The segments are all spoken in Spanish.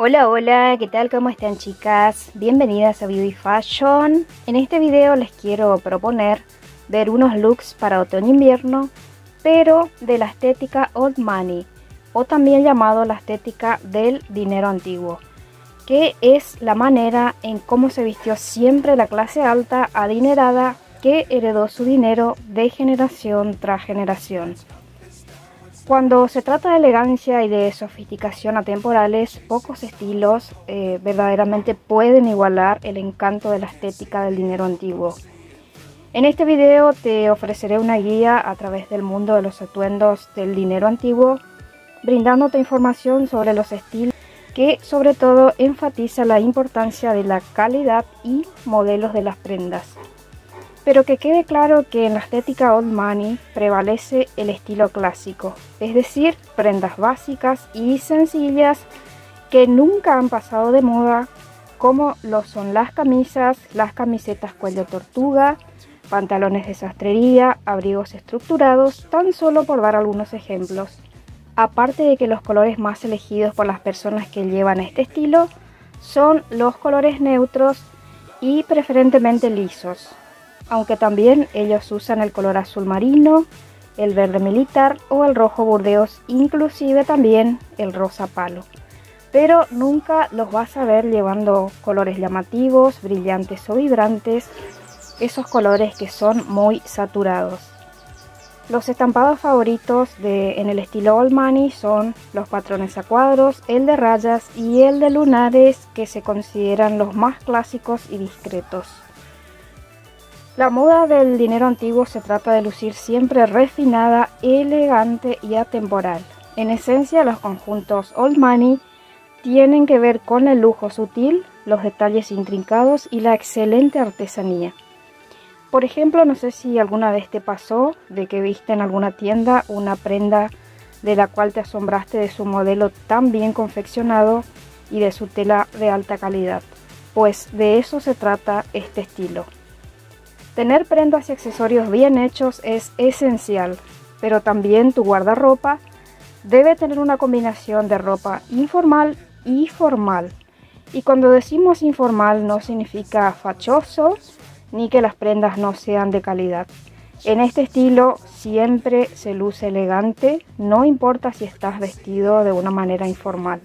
Hola, hola, ¿qué tal? ¿Cómo están, chicas? Bienvenidas a Beauty Fashion. En este video les quiero proponer ver unos looks para otoño-invierno, pero de la estética Old Money, o también llamado la estética del dinero antiguo, que es la manera en cómo se vistió siempre la clase alta adinerada que heredó su dinero de generación tras generación. Cuando se trata de elegancia y de sofisticación atemporales, pocos estilos verdaderamente pueden igualar el encanto de la estética del dinero antiguo. En este video te ofreceré una guía a través del mundo de los atuendos del dinero antiguo, brindándote información sobre los estilos que sobre todo enfatiza la importancia de la calidad y modelos de las prendas. Pero que quede claro que en la estética Old Money prevalece el estilo clásico, es decir, prendas básicas y sencillas que nunca han pasado de moda, como lo son las camisas, las camisetas cuello tortuga, pantalones de sastrería, abrigos estructurados, tan solo por dar algunos ejemplos. Aparte de que los colores más elegidos por las personas que llevan este estilo son los colores neutros y preferentemente lisos, aunque también ellos usan el color azul marino, el verde militar o el rojo burdeos, inclusive también el rosa palo. Pero nunca los vas a ver llevando colores llamativos, brillantes o vibrantes, esos colores que son muy saturados. Los estampados favoritos en el estilo Old Money son los patrones a cuadros, el de rayas y el de lunares, que se consideran los más clásicos y discretos. La moda del dinero antiguo se trata de lucir siempre refinada, elegante y atemporal. En esencia, los conjuntos Old Money tienen que ver con el lujo sutil, los detalles intrincados y la excelente artesanía. Por ejemplo, no sé si alguna vez te pasó de que viste en alguna tienda una prenda de la cual te asombraste de su modelo tan bien confeccionado y de su tela de alta calidad. Pues de eso se trata este estilo. Tener prendas y accesorios bien hechos es esencial, pero también tu guardarropa debe tener una combinación de ropa informal y formal. Y cuando decimos informal no significa fachoso ni que las prendas no sean de calidad. En este estilo siempre se luce elegante, no importa si estás vestido de una manera informal.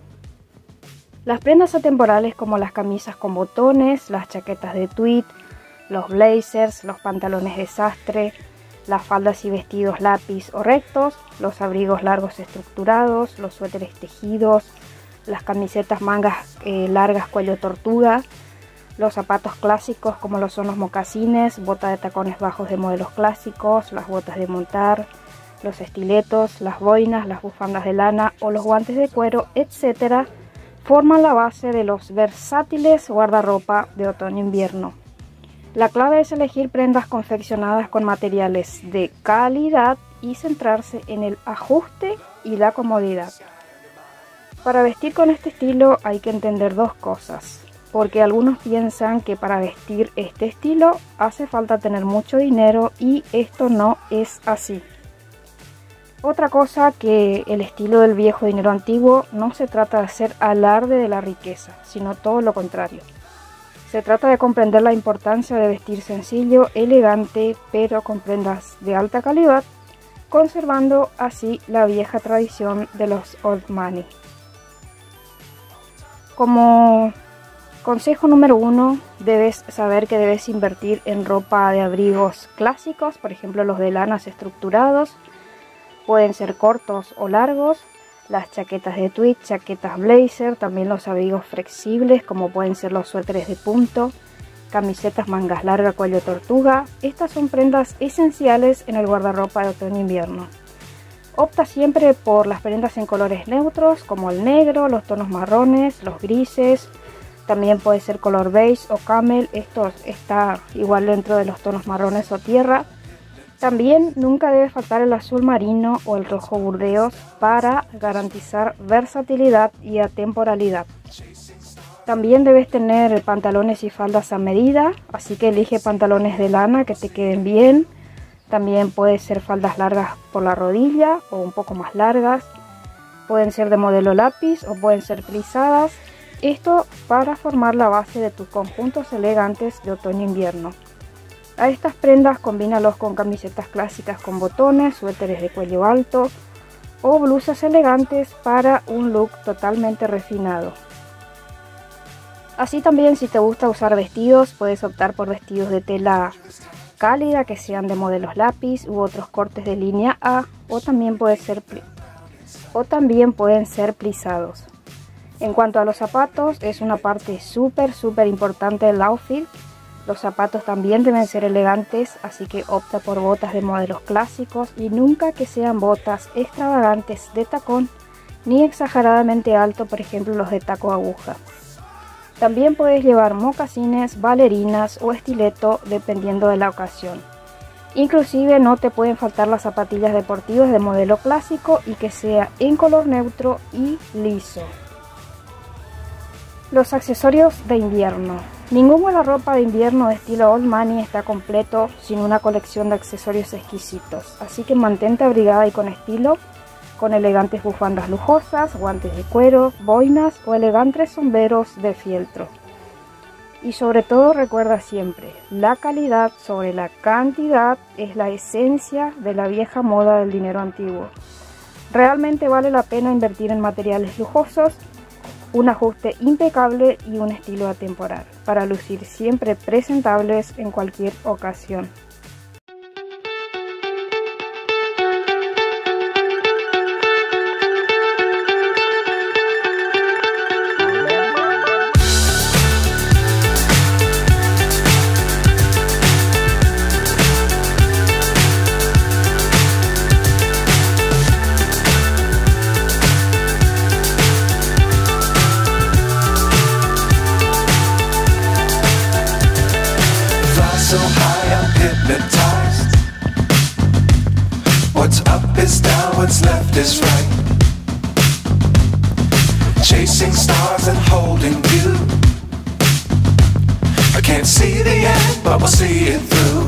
Las prendas atemporales, como las camisas con botones, las chaquetas de tweed, los blazers, los pantalones de sastre, las faldas y vestidos lápiz o rectos, los abrigos largos estructurados, los suéteres tejidos, las camisetas mangas largas cuello tortuga, los zapatos clásicos como lo son los mocasines, botas de tacones bajos de modelos clásicos, las botas de montar, los estiletos, las boinas, las bufandas de lana o los guantes de cuero, etc., forman la base de los versátiles guardarropa de otoño-invierno. La clave es elegir prendas confeccionadas con materiales de calidad y centrarse en el ajuste y la comodidad. Para vestir con este estilo hay que entender dos cosas, porque algunos piensan que para vestir este estilo hace falta tener mucho dinero y esto no es así. Otra cosa, que el estilo del viejo dinero antiguo no se trata de hacer alarde de la riqueza, sino todo lo contrario. Se trata de comprender la importancia de vestir sencillo, elegante, pero con prendas de alta calidad, conservando así la vieja tradición de los Old Money. Como consejo número 1, debes saber que debes invertir en ropa de abrigos clásicos, por ejemplo los de lanas estructurados, pueden ser cortos o largos, las chaquetas de tweed, chaquetas blazer, también los abrigos flexibles como pueden ser los suéteres de punto, camisetas mangas largas cuello tortuga. Estas son prendas esenciales en el guardarropa de otoño-invierno. Opta siempre por las prendas en colores neutros como el negro, los tonos marrones, los grises, también puede ser color beige o camel, esto está igual dentro de los tonos marrones o tierra. También nunca debe faltar el azul marino o el rojo burdeos para garantizar versatilidad y atemporalidad. También debes tener pantalones y faldas a medida, así que elige pantalones de lana que te queden bien. También puede ser faldas largas por la rodilla o un poco más largas. Pueden ser de modelo lápiz o pueden ser plisadas. Esto para formar la base de tus conjuntos elegantes de otoño-invierno. A estas prendas combínalos con camisetas clásicas con botones, suéteres de cuello alto o blusas elegantes para un look totalmente refinado. Así también, si te gusta usar vestidos, puedes optar por vestidos de tela cálida que sean de modelos lápiz u otros cortes de línea A, o también pueden ser plisados. En cuanto a los zapatos, es una parte súper importante del outfit. Los zapatos también deben ser elegantes, así que opta por botas de modelos clásicos y nunca que sean botas extravagantes de tacón ni exageradamente alto, por ejemplo los de taco aguja. También puedes llevar mocasines, bailarinas o estileto dependiendo de la ocasión. Inclusive no te pueden faltar las zapatillas deportivas de modelo clásico y que sea en color neutro y liso. Los accesorios de invierno. Ningún guardarropa de invierno de estilo old money está completo sin una colección de accesorios exquisitos, así que mantente abrigada y con estilo, con elegantes bufandas lujosas, guantes de cuero, boinas o elegantes sombreros de fieltro. Y sobre todo recuerda siempre, la calidad sobre la cantidad es la esencia de la vieja moda del dinero antiguo. Realmente vale la pena invertir en materiales lujosos, un ajuste impecable y un estilo atemporal, para lucir siempre presentables en cualquier ocasión. So high I'm hypnotized. What's up is down, what's left is right. Chasing stars and holding you. I can't see the end, but we'll see it through.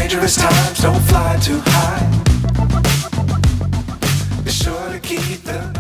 Times don't fly too high. Be sure to keep the